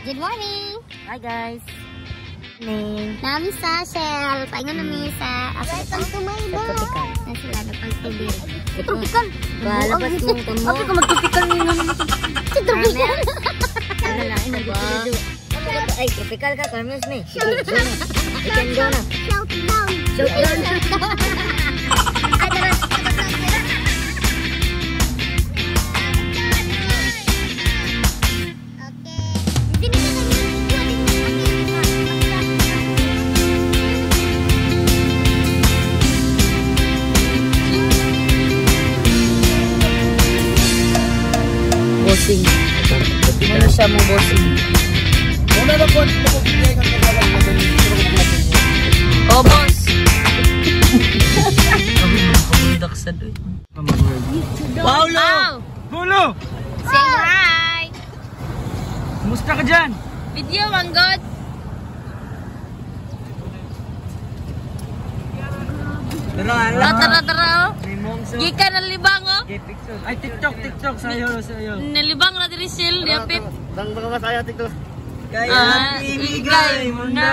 Good morning! Hi guys! Nami sa Shell. Paingon na mi sa Welcome to my vlog. Nasila na pang tubig. Tropical. Balabas mong tamo. Ako ka mag-tropical nyo. Si tropical. Ano lang, nag-tropical. Ay, tropical ka, Carlos na eh. You can go na. Shout down. Shout down. Ay, tara. Bossing. Ano siya mong bossing? Oh, boss! Wow, Lo! Say hi. Kumusta ka dyan? Video, manggod. Tara. Gika na libang, oh. Ay, TikTok, sayo. Nalibang na diri sil, diapit. Dang mga masaya TikTok. Kaya ibigay mo na.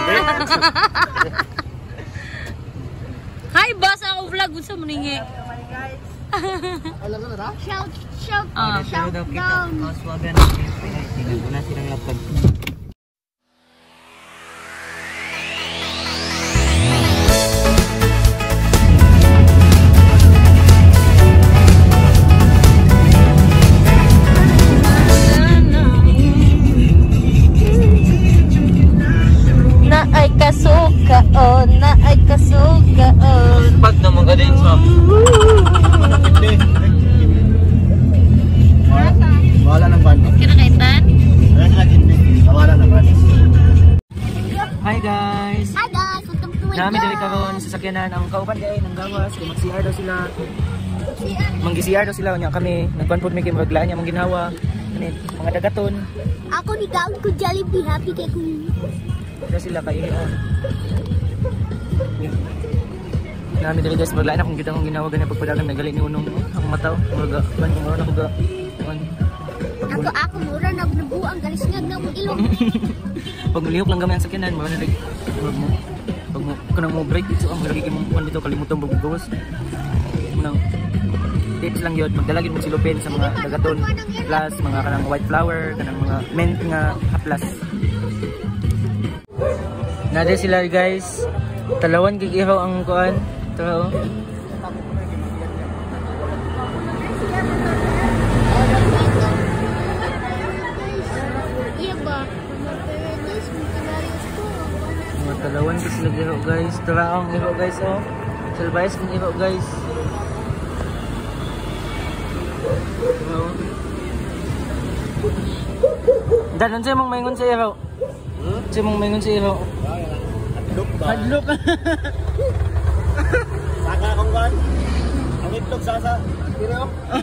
Hi, boss, ako vlog. Gusto mo ningi? Alam na na? Shout Kita down. kaswagan ng tingnan ko na silang laptop. Na ay kasukaon. Pag naman ka din sa... Wala ng ban. Kinakaitan? Wala sila gindi. Wala ng ban. Hi guys! Hi guys, welcome to my Nami dili vlog. karon sa sakyanan ang kauban kay nang gawas kay mag-CR daw sila. Mang-CR daw sila nya kami nagkuan mi kay maglaan nya mong ginhawa. Ani mga dagaton. Ako ni Gaon ko Jollibee, happy kay ko. Daw sila kay Nami dili guys maglaan akong kita kong ginawa ganyan pagpadagan nagali ni unong akong mataw. Muraga ban ko mura na ko ga. Ako mura nagbuang galisngag na mo ilong. Pag nilihok lang kami ang sakyanan, mga nalig. Pag mo kanang mo break so ang lagi mo kon dito kalimutan bug gawas. Munang tips lang yun, magdalagin mo silupin sa mga dagaton plus mga kanang white flower, kanang mga mint nga haplas. Nade sila guys. Talawan gigihaw ang kuan. Tao. Iya ba? Mga talawan ko sila gihaw guys. Taraong gihaw guys oh. Salbayas kong gihaw guys. Oh. Dan unsay mong maingon sa ihaw? Unsay mong maingon sa ihaw? Hadlok. Saka akong ban. Ang itlog sasa. Pero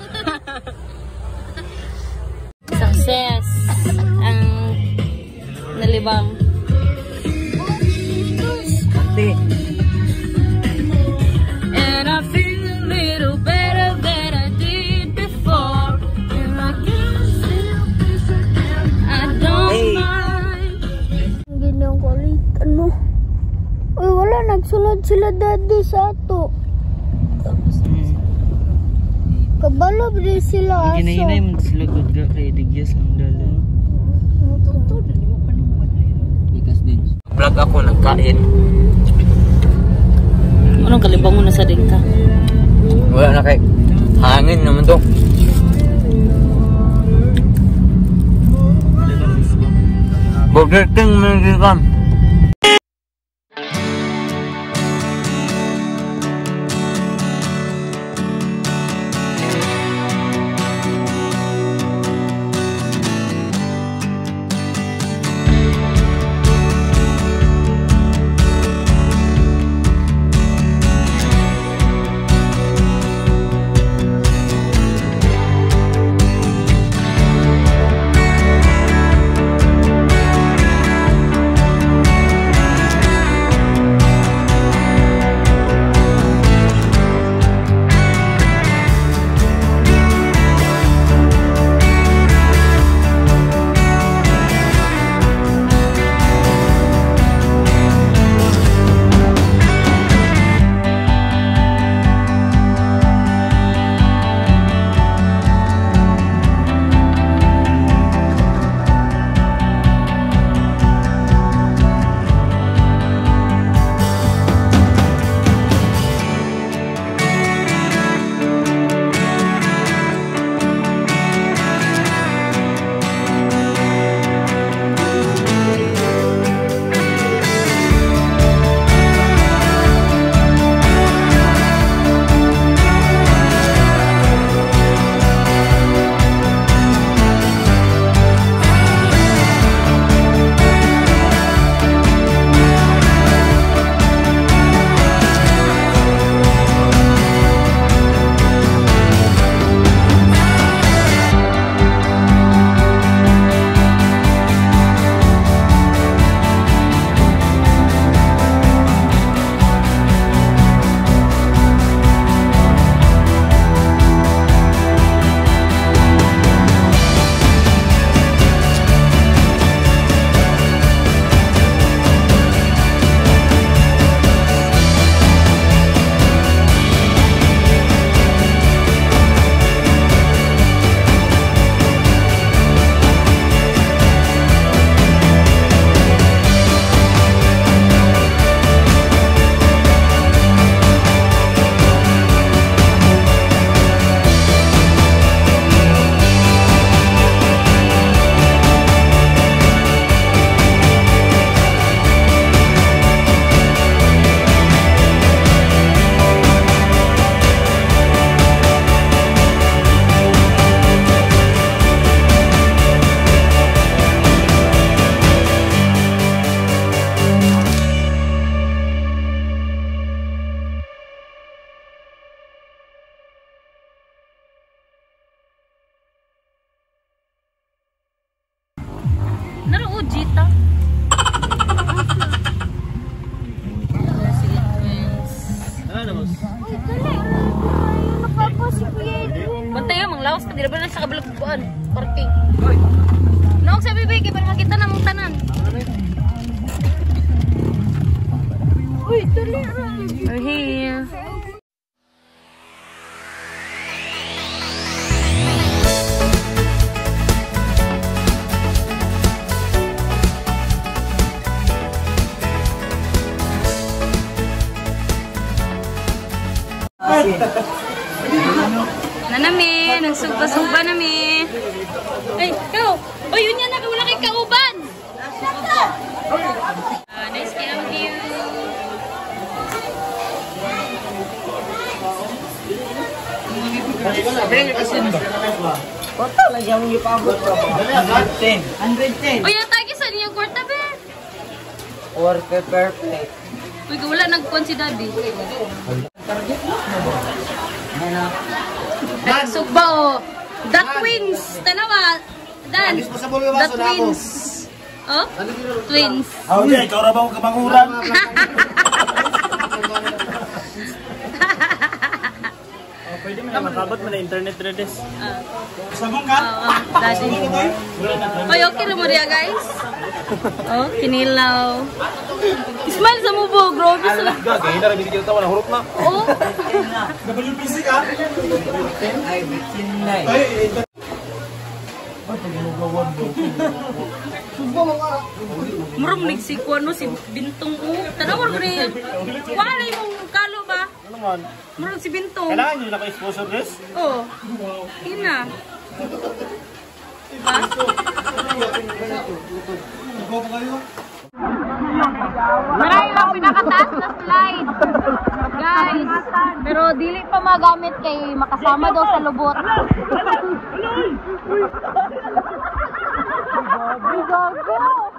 Success ang nalibang. Ate. And I feel a little better than I did before. And I can still I don't mind. Ganyang kulit, ano? Uy, wala, nagsulod sila daddy sa ato. Kabalo rin sila aso. Ginahinay mo sila good ga kay Digyas ang dalan. Bigas din. Vlog ako nagkain. Anong kalibang mo na sa dingka? Wala na kay hangin naman to. Burger King man. Naro ujita. Sige, friends. Ano, boss? Uy, dali. Napapa si Kuya Edwin. Bantay mang laos ka dira ba na sa kabalagbuan? Parking. Noong sa bibig kay para makita na mong tanan. Uy, dali. We're here. Nanami, nagsugba-sugba nami. Ay, ikaw! O, yun yan na, wala kay kauban! Nice kaya ang view. Kota lang siya mong ipabot ko. 110. 110. O, yan tayo sa niyo, kwarta ba? Work perfect. Uy, wala nagkuhan si daddy. Nagsugba o. The Twins! Tanawa! Dan! The Twins! Oh? Twins! Ako dyan, ikaw ra ba akong kabanguran? Pwede mo na makabot mo na internet redes. Sabong ka? Daddy. Oy, okay na mo rin guys. Oh, kinilaw. Smile sa mo po, grabe sa. Gagawin na rin binigyan tawa na hurot na. Oh. WPC ka? Ay, bitin na eh. Ay, Murong nagsiko ano si Bintong o. Tanawar ko rin. Wala yung kalo ba? ano man? Murong si Bintong. Kailangan nyo naka-exposure dress? Oh. Ina. Diba? Maray lang pinakataas na slide. Guys. Pero dili pa magamit kay makasama daw sa lubot. Gago.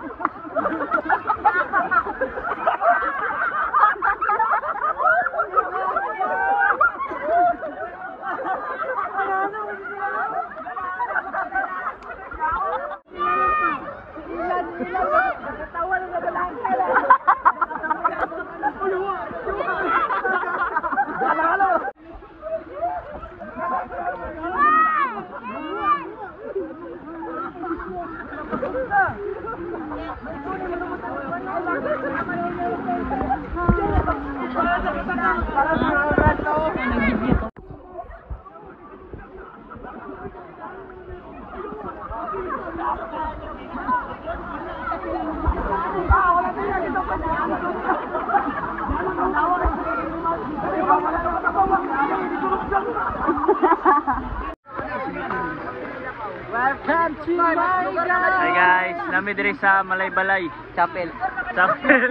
Welcome to my guys! Hi guys, nami diri sa Malaybalay Chapel. Chapel.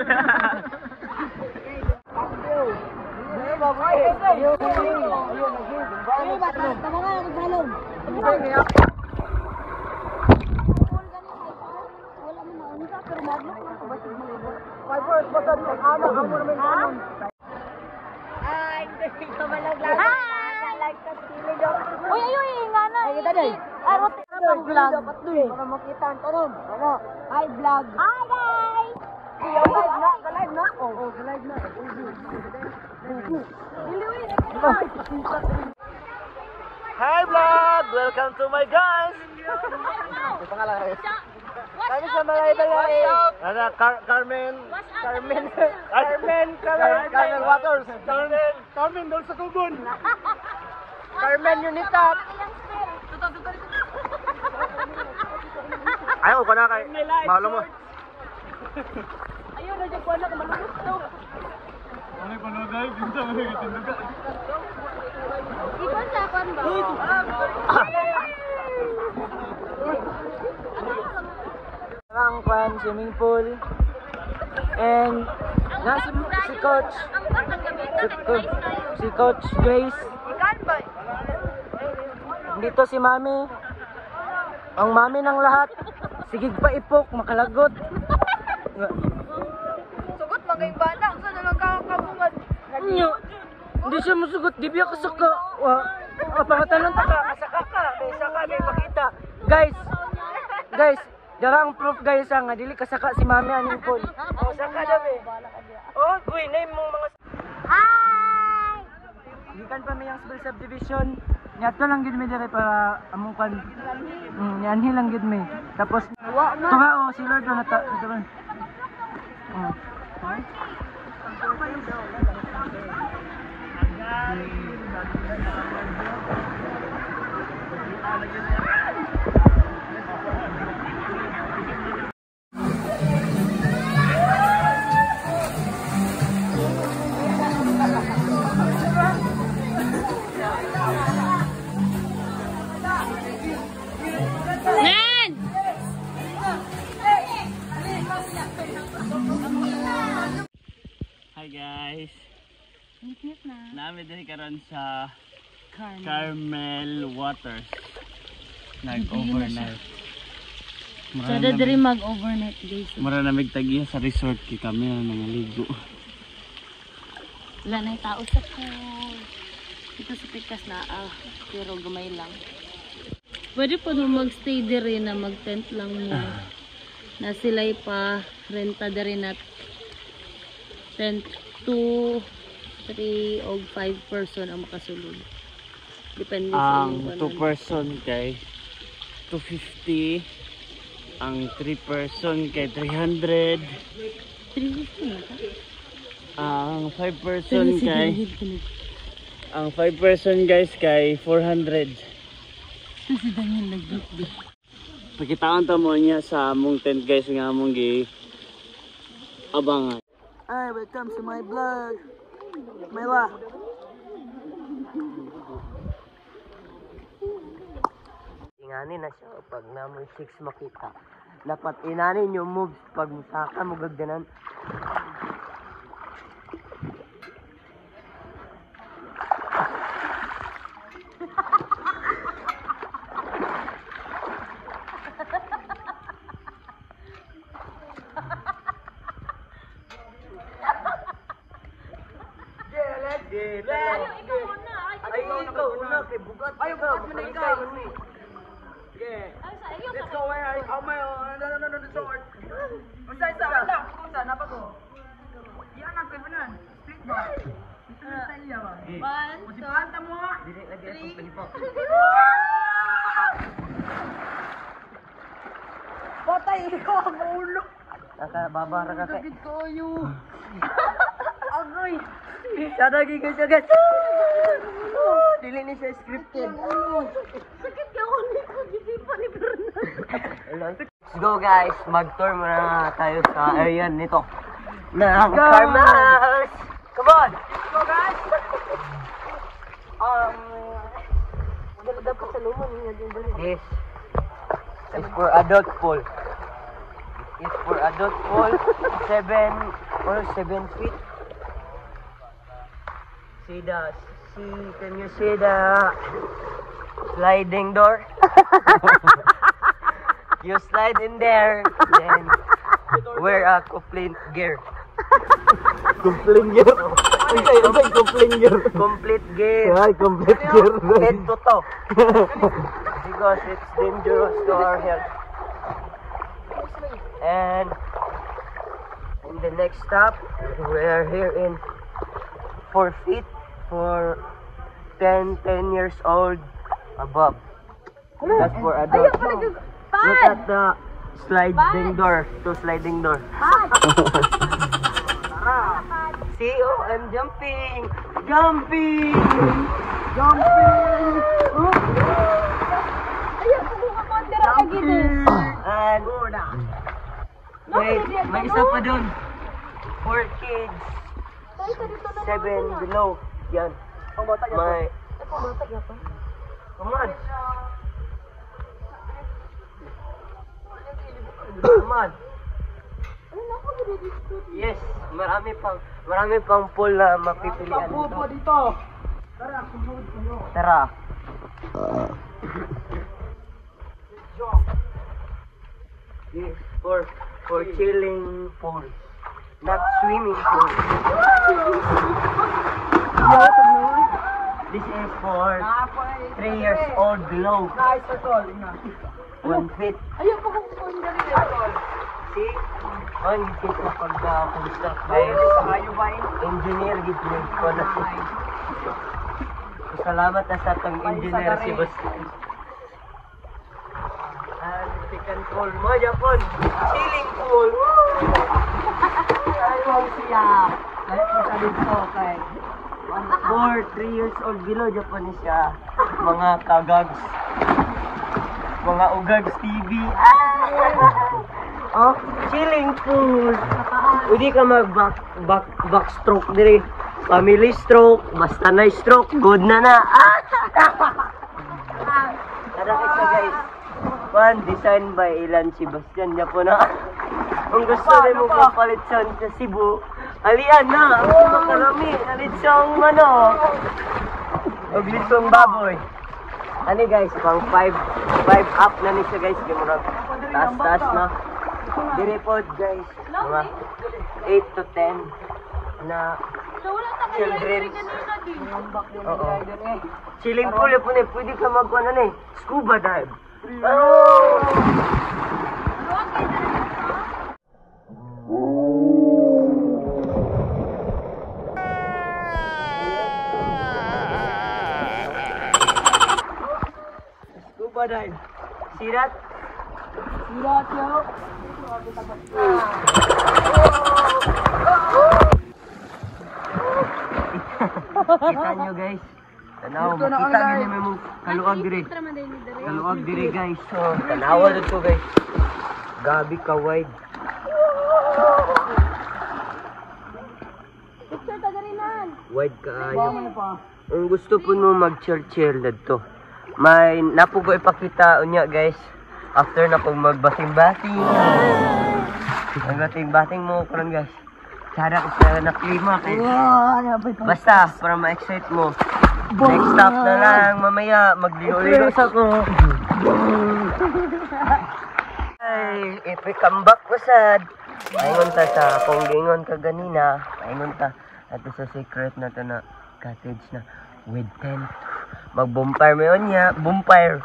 Uy, ayoy, nga na. Ay, tadi. Ay, rote na pang vlog. Para makita ang tanong. Ano? Hi, vlog. Hi, guys! Live na. Ka-live na? Oo, ka-live na. Hi vlog! Welcome to my guys! Ang pangalan kayo? Kami sa Malaybalay. Ano, Carmen Waters. Carmen doon sa Kugon. Carmen Unitat. Ayaw ko na kay mahalo mo. Ayun, nandiyan ko na kumalulog to. Ano ko na guys? Binta mo yung tinduga. Ibon sa akin ba? Ang fan, swimming pool. And si Coach. Si Coach Grace. Dito si Mami. Ang mami ng lahat. Sigig pa ipok, makalagot. Sugot mga ibana, ang sana nagkakabungan. Hindi siya masugot, di biya kasaka. Pangatanong ta ka, kasaka ka. May saka, may pakita. Guys, Darang proof guys nga dili kasaka si mami aning pool. Oh, saka dami. Oh, boy, name mong mga Hi! gikan pa may ang small subdivision. Nyato lang gid mi dire para among kan. Yanhi lang gid mi. Tapos tuwa oh si Lord na ta. Ito ba? Nan! Hi guys. Namin din karon sa Carmel Waters. Nag-overnight. Sada diri mag-overnight guys. Mura na tagi sa resort kay kami na nangaligo. Wala na yung tao sa pool. Ito sa Pikas na pero gamay lang. Pwede po nung magstay diri na mag-tent lang mo. Na sila'y pa renta diri na tent 2, 3 o 5 person ang makasulod. Depende sa Ang 2 person kay 250. Ang 3 person kay 300. 350 na ka? Ang 5 person kay ang 5 person guys kay 400. Kasi Daniel nag-book. Pakitaan ta mo niya sa among tent guys nga among gi abangan. Hi, welcome to my vlog. Mayla. Ingani na siya pag namoy 6 makita. Dapat inanin yung moves pag musaka mo gagdanan. Ikaw una kay bugat. Ay, bugat mo na ikaw. Yeah. Let's go where I my no the sword. Unsa isa wala unsa na pa ko. Yan ang kuibunan. Split ba? Sa iya ba? 1 2 panta mo. Dili lagi ang palipo. Patay ko ang ulo. Naka babara ka kay. Sakit ko yo. Agoy. Sada gigay siya guys. Dili ni siya scripted. Sakit ka ako nito. Gisi pa ni Bernard. Let's go guys, mag-tour muna tayo sa area nito. Ng Carmel! Come on! Let's go guys! Maganda pa sa lumon niya din ba? This is for adult pool. This is for adult pool. 7 feet. Can you see the sliding door? You slide in there, then wear a complete gear. Complete gear. Ay complete gear. Complete gear. Ay complete gear. Head to toe. Because it's dangerous to our health. And in the next stop, we are here in 4 feet for 10 years old above. That's for adults. Look at the sliding door. Two sliding door. See, oh, I'm jumping. Jumping. Jumping. And wait, may isa pa dun. 4 kids. 7 below. Yan. May... Come on. Come on. Yes, marami pang pool na mapipilian dito. Tara. This for chilling pool, not swimming pool. This is for 3 years old below. 1 feet. Ayaw pa kung kung dali. Man, gito pagka-construct guys. Engineer gito ko na. Salamat na sa atong engineer si Boss. Second pool mo, Japon. Ceiling pool. Ayun siya. Lahat mo sa dito kay 3 years old below Japon siya. Mga kagags. Mga ugags TV. Oh, ceiling pool. Hindi ka backstroke diri. Family stroke, basta na stroke, good na na. Tara kasi guys. One design by Ilan Sebastian niya po na. Kung gusto rin mo mapalit sa Cebu, alian na. Makarami, nalitsong ano. Maglitsong baboy. Ano guys, pang 5 up na ni siya guys. Gimurag taas na. Dire po guys, mga 8 to 10 na children. Oo. Chilling pool po na, pwede ka magkuhan na scuba dive. Oh! Scuba dive. Sirat? Sirat yo. Kita nyo guys. Tanaw, makita nyo naman mong kaluag diri. Kaluag diri guys. So, tanawa dito guys. Gabi ka wide. Picture ta garinan. Wide ka ayo. Kung gusto po mo mag-chill dito. May napo ko ipakita unya guys. After na pong magbating-bating. Magbating-bating mo karon guys. Cara sa na klima kay. Basta para ma-excite mo. Next stop na lang mamaya magligo-ligo sa ko. Ay, epic comeback ko sad. Paingon ta sa kung gingon ka ganina. Paingon ta ato sa secret na to na cottage na with tent. Mag-bonfire mo yun niya. Bonfire.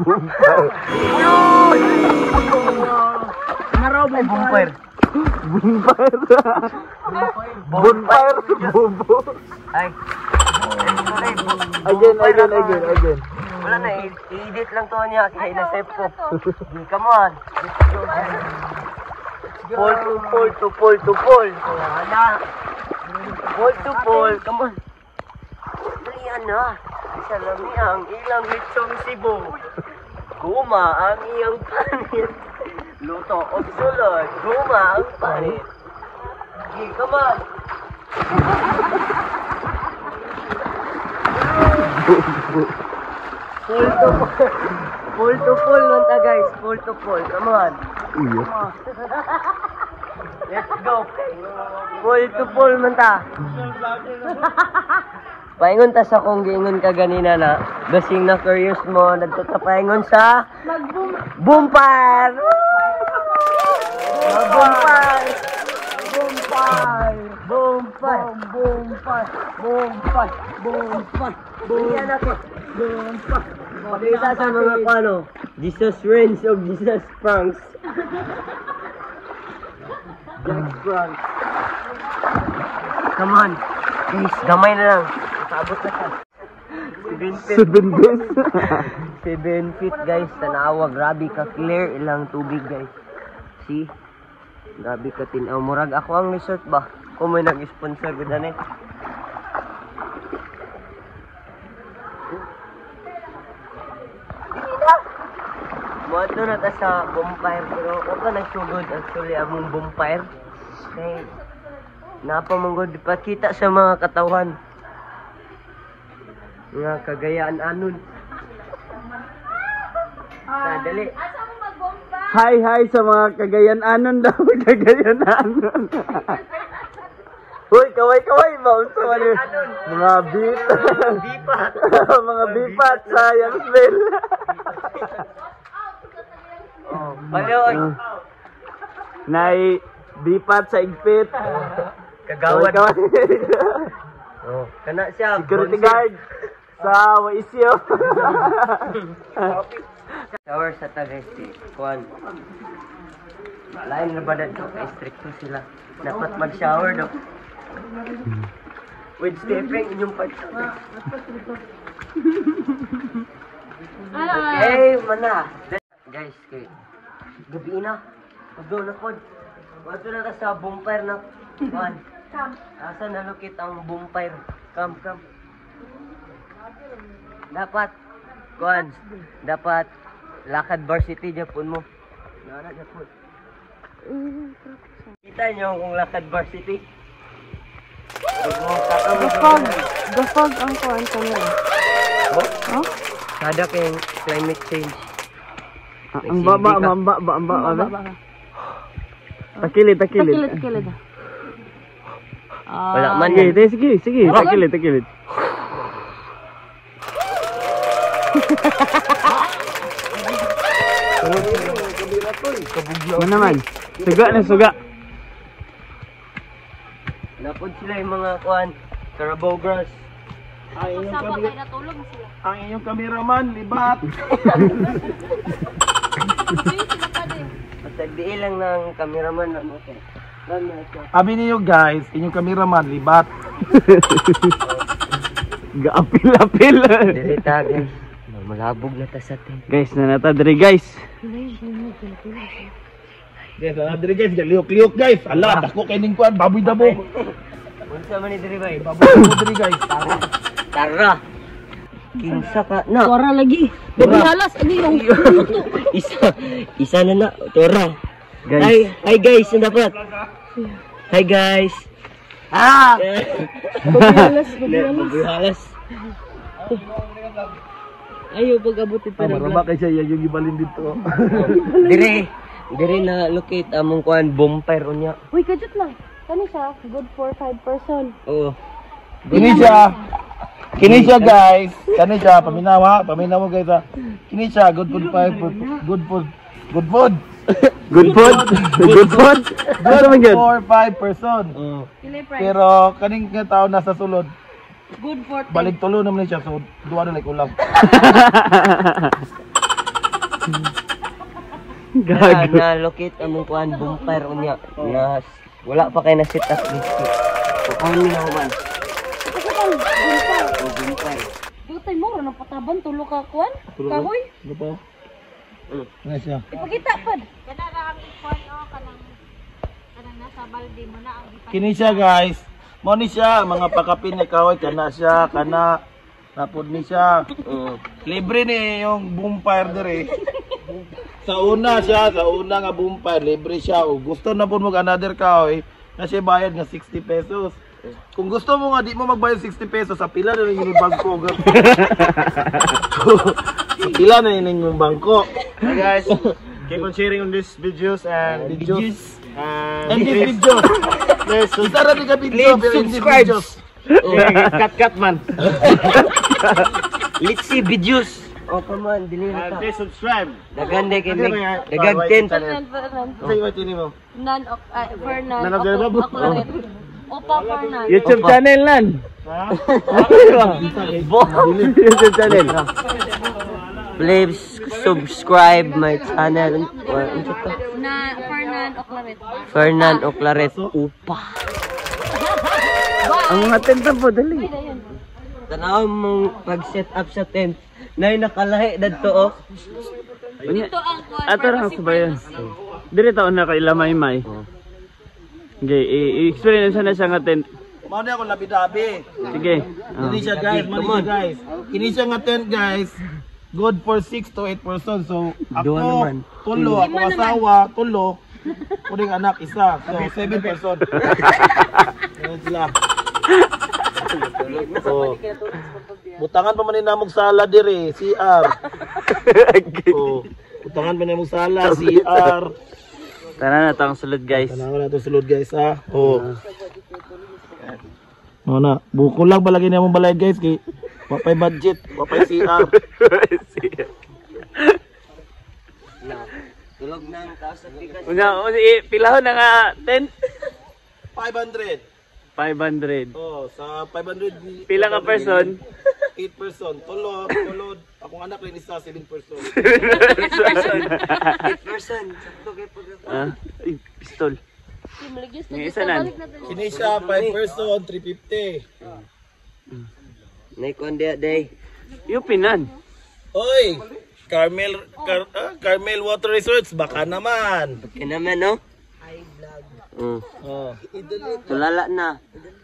Naraw ba bonfire? Bonfire. Bonfire. Bobo. Ay. Again. Wala na, i-edit lang to niya. Kaya na-save ko. Come on. Pole to pole. Wala. Pole to pole. Come on. Dalian na. Salami ang ilang litsong Cebu. Guma ang iyang panit. Luto o sulod. Guma ang panit. Okay, come on. Full to full nun ta guys. Full to full. Come on. Come on. Let's go. Full to full man ta. Paingon ta sa kung gingon ka ganina na gasing na curious mo nagtatapaingon sa bonfire. Pakita sa mga pano Jesus reigns of Jesus pranks. Jack pranks. Come on guys, gamay na lang. Sabot na siya. 7 feet guys. Tanawa. Grabe ka clear ilang tubig guys. See? Grabe ka tinaw. Murag ako ang resort ba? Kung may nag-sponsor ko dyan eh. Muadto na ta sa bonfire. Pero ako nagsugod actually among bonfire. Okay. Napamanggod ipakita sa mga katawan. Nga kagayaan anon. Dali. Hi sa mga Cagayan anon daw. Cagayan anon. Hoy, kaway maunsa man yun. Mga bipat. Mga bipat sa Youngsville. Baliw. Nay bipat sa igpit. Kagawad. Oh, kana siya. Security guard sa Waisyo. Shower sa Tagaytay. Kuan. Lain na ba dito? Stricto sila. Dapat mag-shower daw. With stepping inyong part. Okay, mana. Guys, kay gabi na. Pagdo na pod. Wato na ta sa bonfire na. Kuan. Asa nalukit ang bonfire? Come. Dapat kuan. Dapat lakad varsity Japon mo. Nara Japon. Kita nyo kung lakad varsity. Gafag ang kuan kanila. Oh? Kada kayong climate change. Ang baba. Takilid. Takilid. Wala man. Sige. Takilid. Ano naman? Suga. Napod sila yung mga kuan. Carabao grass. Ang inyong cameraman, libat. Matagdiin lang ng cameraman na mo. Sabi niyo guys, inyong cameraman, libat. Gaapil. Dirita guys. Malabog na ta sa tin. Guys, nanata diri guys. Guys, nanata diri guys, liok guys. Ala, dako kay ning kuan, baboy dabo. Unsa man ni diri bay? Baboy dabo diri guys. Tara. Kinsa ka na? Tora lagi. Halas ani yung Isa na. Tora. Guys. Hi guys, ang dapat. Hi guys. Halas. Ayaw pag-abot ito. Maraba kay siya yung ibalin dito. Dire na locate among kuan bonfire unya. Uy, kajut lang. Kani siya, good for 5 person. Oo. Kini siya guys. Kani siya paminawa guys. Kini siya good food. Good food. Good for 5 person. Pero kaning tao nasa sulod. Good for 10. Balik tulo naman siya, so duwa na like ulam. Na locate among kuan bonfire unya. Na wala pa kay na set up dito. Kuan mi naman. Bonfire. Dutay mo ron pataban tulo ka kuan? Kahoy? Ano po? Ano siya? Ipakita pad. Kana ra ang kuan o kanang nasa balde mo na ang Kini siya guys. Mo ni siya mga pakapin ni kahoy kana siya kana napod ni siya. Libre ni yung bonfire dire. Sa una nga bonfire libre siya. O gusto na po mag another kahoy na siya bayad nga 60 pesos. Kung gusto mo nga di mo magbayad 60 pesos sa pila na yung bangko. Sa pila na yung bangko. Hey guys, keep on sharing on these videos and Videos. and And this video. please Isa ra di ka video pero hindi videos. cut man. Let's see videos. O man dili na And ta. please subscribe. Dagande kay Ano nga? dagag Bawal 10. Sa iwa tini mo. Fernan. Nan of the above? Opa Fernan. YouTube channel nan. Ha? YouTube channel. Please subscribe my channel. Na Fernan Oclaret. Fernan Oclaret. Upa. Ang mga tenta po dali. Tanaw mong pag-set up sa tent. Nay nakalahi dadto oh. Ito ang kuan. Ato ra sa bayan. Dire taon na kay Lamay-may. Okay, i-experience na siya nga tent. Mao na ako labi-dabi. Sige. Kini siya guys, guys. Kini siya nga tent guys. Good for 6 to 8 persons. So ako, tulo, ako asawa, tulo. Kuning anak isa. So 7 person. Ano sila? So, butangan pa man ni namog sala dire, CR. So, butangan pa ni namog sala, CR. Tara na tang sulod guys. Tanaw na to sulod guys ha. Oh. Ano na, buko lang balagay niya mong balay guys kay wapay budget, wapay CR. Tulog na ang taas sa tikas. Pilahon na nga tent. 500. Oh, sa 500 Pila ka person? 8 person. Tulod. Akong anak rin isa 7 person. 8 person. Sakto kay pag Pistol. Yung isa nan. Kinisha 5 person, 350. Naikon dia day. Yung pinan. Oy! Carmel Water Resorts, baka naman. Okay naman, no? Oh. Tulala na.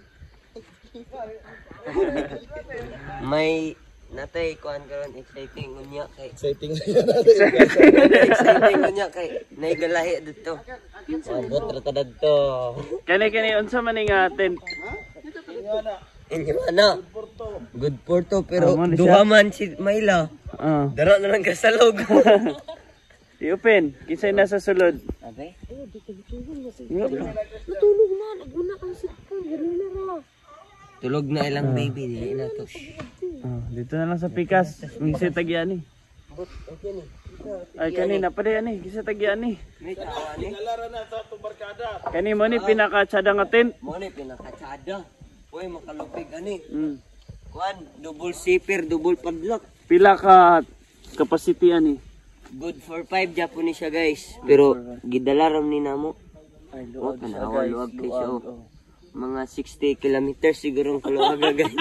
May natay kuan karon exciting unya kay. Exciting Exciting unya kay naigalahi dito. Abot ra ta dito. Kani unsa man nga tent? Inyo ana. Good for to pero man duha man si Mayla. Dara na lang kasalog. I-open. Kisay na sa sulod. Abe? Natulog na. Naguna kang sitcom. Ganun na ra. Tulog na ilang baby dili na to. Dito na lang sa pikas. Kisay tagyan ni. Ay kanina pa rin ani. Kisay tagyan ni. May tawa ni. Kani mo ni pinaka-tsada nga tent. Mo ni pinakatsada. Uy makalupig ani. Kuan double zipper, double padlock. Pila ka capacity ani? Good for 5 Japanese siya guys. Pero gidalaram ni namo. Ay luwag kay siya. Mga 60 kilometers siguro ang kaluwaga guys.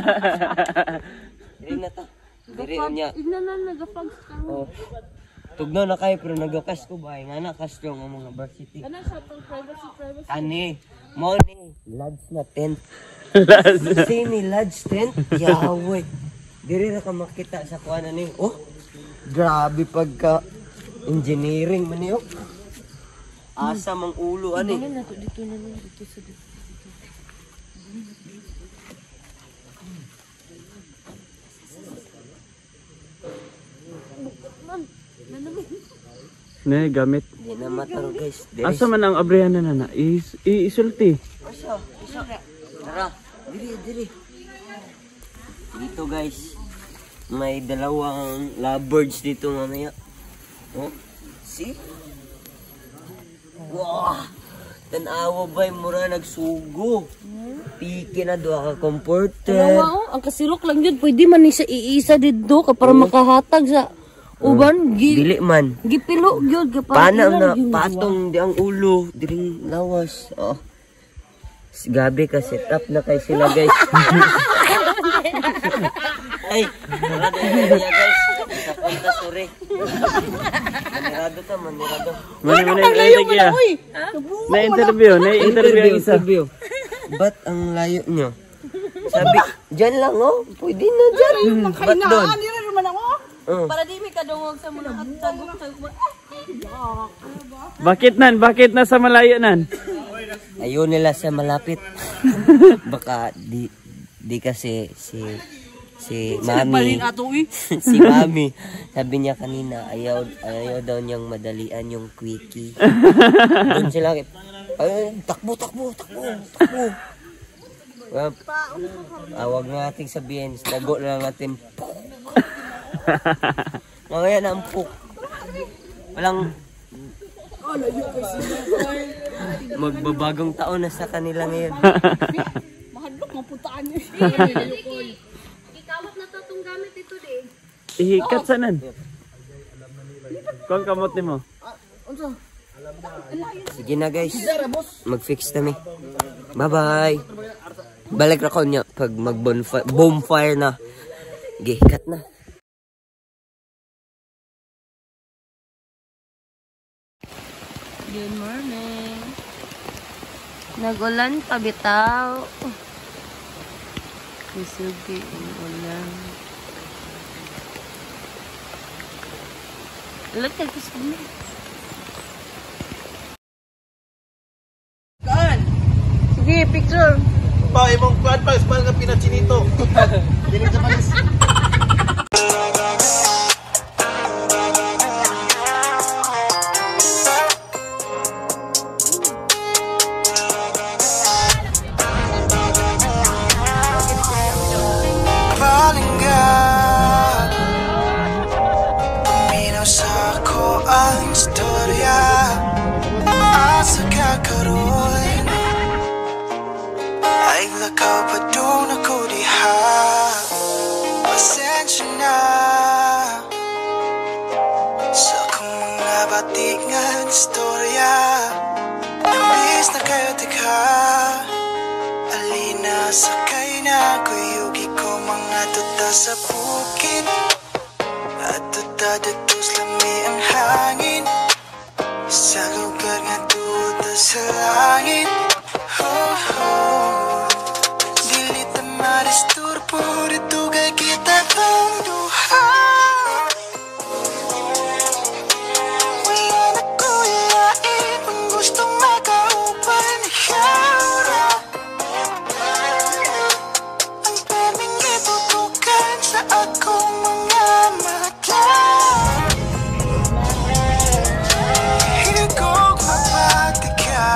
Dili na ta. Diri unya. Ignanan nagapag ka. Tugnaw na kayo pero nagakas ko ba? Nga na ka-strong ang mga varsity. Ano sa pang privacy? Ani, mo ni lads na tent. Sini lads tent. Yawe. Diri na ka makita sa kuana ni. Oh. Grabe pagka engineering man niyo. Asa mang ulo ani. Dito na dito sa dito. Ne gamit. Di na mataro guys. Asa man ang abrihan na nana? Isulti. Asa? Tara. Diri. Dito guys. May dalawang lovebirds dito mamaya. Oh. See? Wow! Tanawa ba'y mura nagsugo? Piki na doon ka comforted. Ang kasirok lang yun. Pwede man isa iisa dito para makahatag sa uban. Dili man. Gipilo yun. Pana na patong di ang ulo. Diring lawas. Oh. Gabi ka set up na kay sila guys. Ay, marado niya guys. Sa punta sore. Manirado ta, manirado. Na-interview ang isa. Ba't ang layo nyo? Sabi, dyan lang oh. Pwede na dyan. Ba't doon? Para di may kadungog sa mga katagok. Bakit na sa malayo nan? Ayaw nila sa malapit. Baka di kasi si Mami. Si Mami. Sabi niya kanina ayaw daw niyang madalian yung quickie. Doon sila takbo. Awag na nating sabihin, tago na lang natin. Mamaya na ang puk. Walang magbabagong taon na sa kanila ngayon. Mahadlok, maputaan niyo. Ikawat na to itong gamit ito di. Ihikat sanan. Kung kamot ni mo. Sige na guys. Mag-fix na mi. Bye-bye. Balik na ko niya pag mag-bonfire na. Gihikat na. Good morning. Nagulan pa bitaw. Isugi ang ulan. Look at this one. Sige, picture. Pa, imong kuan pa, espal nga pinachinito. Dili sa palis. na sa akong mga batingan istorya. Namiss na kayo tika, alina sakay na kuyugi ko mga tuta sa bukid. At tuta datos lami ang hangin sa lugar nga tuta sa langit. Oh, oh. Dilit na maristurbo dito kay kita ang duha. Wala na kulain kung gustong makaupan yara. Ang perming itutukan sa akong mga mata. Hinagog mapatika.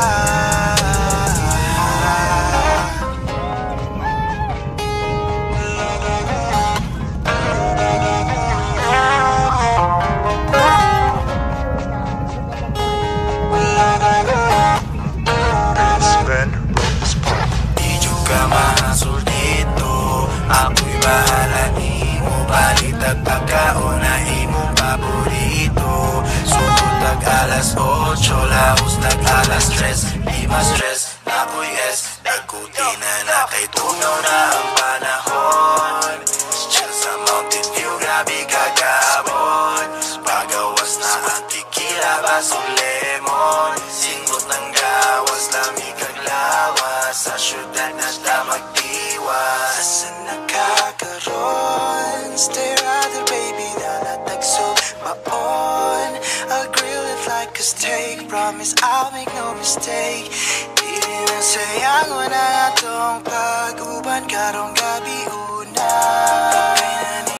Di juga mahasol dito, ako'y bahala nimo. Balit at pagkaon na imong paborito. Sugod tag alas 8, laos tag alas 3. Di ma-stress, ako'y S. Nagkuti na kay tunaw na ang panahon. Chill sa Mountain View, grabe kagabon. Pagawas na ang tequila, basong lemon. Singot ng gawas, lamig ang lawas. Sa syudad na magdiwas. Asan nakakaroon? Stay rather baby, nalatag so maon. I'll grill it like a steak, promise I'll make no mistake. Di rin ang sayang, wala na tong pag-uban karong gabi.